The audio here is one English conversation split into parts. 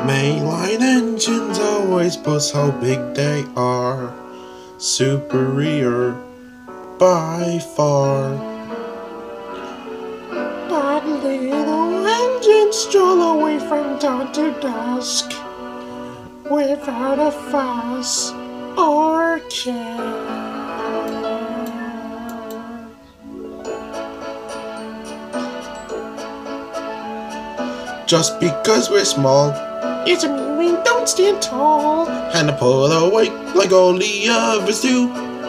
Mainline engines always boast how big they are, superior by far. But little engines stroll away from dawn to dusk, without a fuss or care. Just because we're small, it means we don't stand tall and pull away like all the others do.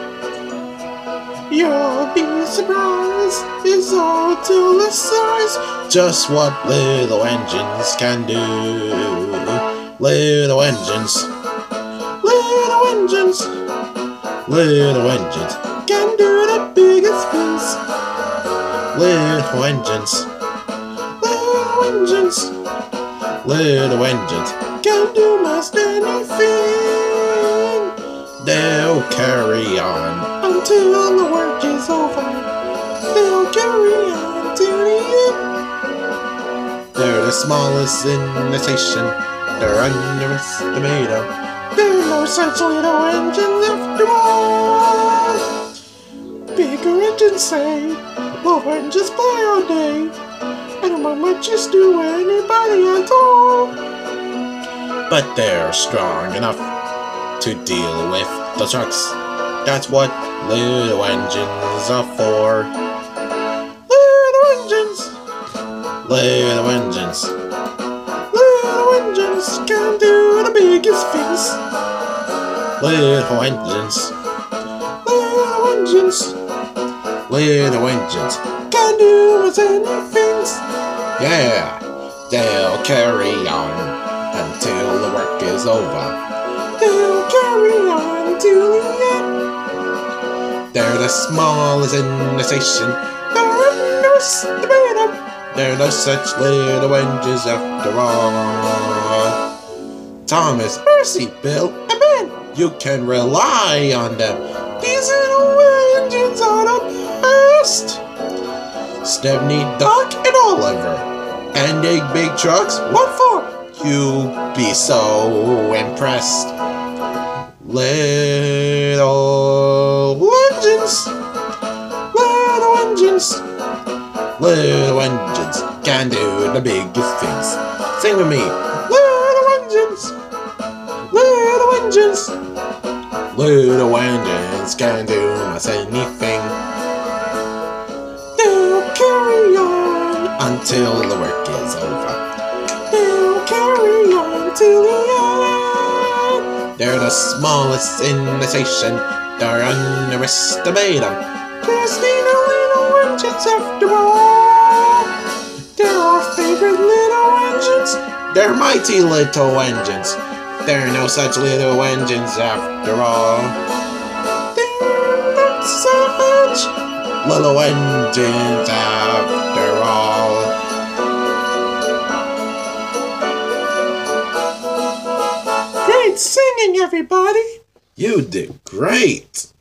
You'll be surprised, it's all to the size, just what little engines can do. Little engines, little engines, little engines can do the biggest things. Little engines, little engines, little engines can do most anything. They'll carry on until the work is over. They'll carry on to the end. They're the smallest in the station. They're underestimated. There are no such little engines after all. Bigger engines say, little engines play all day. I don't mind much just do anybody at all. But they're strong enough to deal with the trucks. That's what little engines are for. Little engines, little engines, little engines can do the biggest things. Little engines, little engines, little engines can do most anything. Yeah, they'll carry on until the work is over. They'll carry on till the end. They're the smallest in the station. They're underestimated. They're no such little engines after all. Thomas, Mercy, Bill, and Ben, you can rely on them. These little engines are the best. Stepney, Doc, and Oliver, and big trucks. What for? You'll be so impressed. Little engines, little engines, little engines can do the biggest things. Sing with me. Little engines, little engines, little engines can do most anything. They'll carry on until the work is over. They'll carry on till the end. They're the smallest in the station. They're underestimated. There's no little engines after all. They're our favorite little engines. They're mighty little engines. There are no such little engines after all. They're not such little engines after all. Great singing, everybody! You did great!